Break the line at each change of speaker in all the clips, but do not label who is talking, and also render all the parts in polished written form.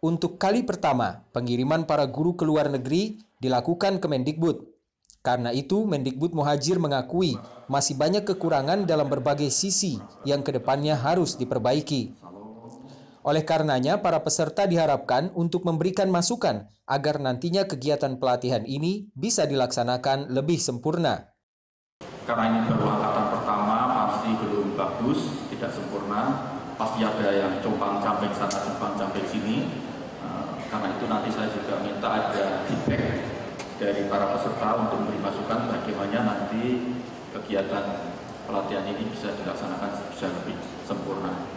untuk kali pertama pengiriman para guru ke luar negeri dilakukan Kemendikbud. Karena itu, Mendikbud Muhadjir mengakui masih banyak kekurangan dalam berbagai sisi yang kedepannya harus diperbaiki. Oleh karenanya, para peserta diharapkan untuk memberikan masukan agar nantinya kegiatan pelatihan ini bisa dilaksanakan lebih sempurna.
Karena ini baru angkatan pertama, masih belum bagus, tidak sempurna. Pasti ada yang compang-camping sana, compang-camping sini. Karena itu nanti saya juga minta ada feedback dari para peserta untuk memberi masukan bagaimana nanti kegiatan pelatihan ini bisa dilaksanakan bisa lebih sempurna.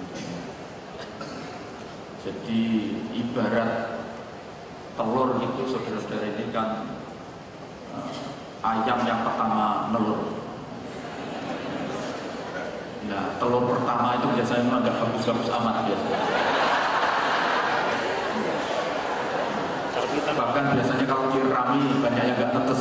Jadi ibarat telur itu saudara-saudara ini kan ayam yang pertama nelur. Nah, telur pertama itu biasanya memang nggak bagus-bagus amat biasanya. Bahkan biasanya kalau dirami banyak yang nggak netes.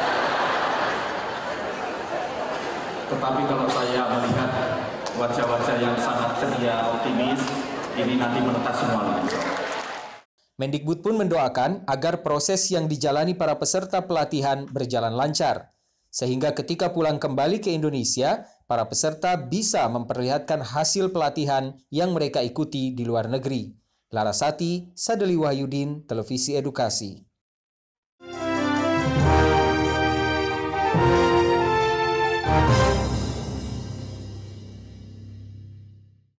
Tetapi kalau saya melihat wajah-wajah yang sangat ceria, optimis, ini nanti menetas semuanya.
Mendikbud pun mendoakan agar proses yang dijalani para peserta pelatihan berjalan lancar, sehingga ketika pulang kembali ke Indonesia, para peserta bisa memperlihatkan hasil pelatihan yang mereka ikuti di luar negeri. Larasati, Sadeli Wahyudin, Televisi Edukasi.